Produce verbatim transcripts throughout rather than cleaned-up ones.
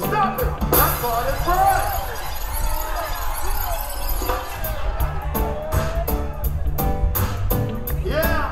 stop it. That's for the front. Yeah.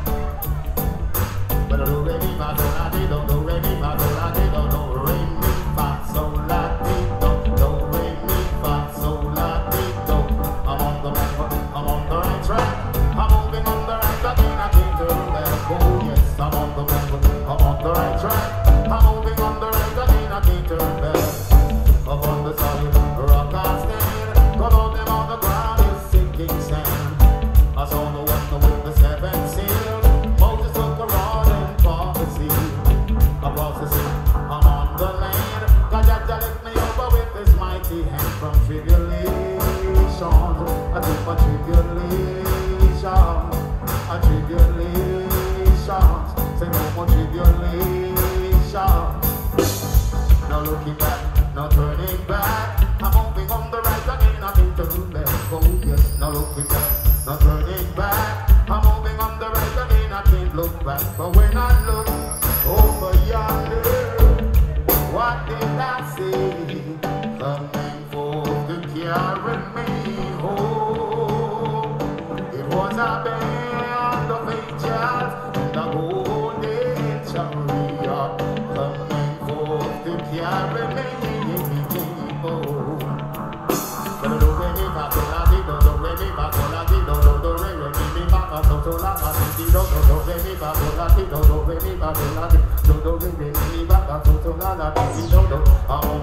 But do re mi fa sol la ti do do re mi fa sol la ti do do re mi fa sol la ti do do re mi fa sol la ti do. I'm on the right, I'm on the right track. I'm moving on the right track and I can't turn back. Oh yes, I'm on the right, I'm on the right track. I'm moving on the right track and I can't turn back. Up on the solid rock I stand. Come on them on the ground is sinking sand. I saw the one with the seven seals. Moses took a rod and fought the sea. Across the sea, I'm on the land. God Jah lift me over with his mighty hand from tribulation. I took my tribulation, a tribulation. Say no more tribulation. No looking back, no turning back. I'm moving on the right again, I can't turn back. Oh yes, no looking back, no turning back. I'm moving on the right again, I can't look back. But when I look over yonder, what did I see? Coming forth to carry me home. It was a band of angels in the golden chariot. Coming forth to carry me home. Do do re mi fa sol la ti do do re mi fa sol la ti do do do re re mi mi fa fa sol sol la fa ti do do do re mi fa sol la ti do do re mi fa sol la ti do do re re mi mi fa fa sol sol la la ti do do.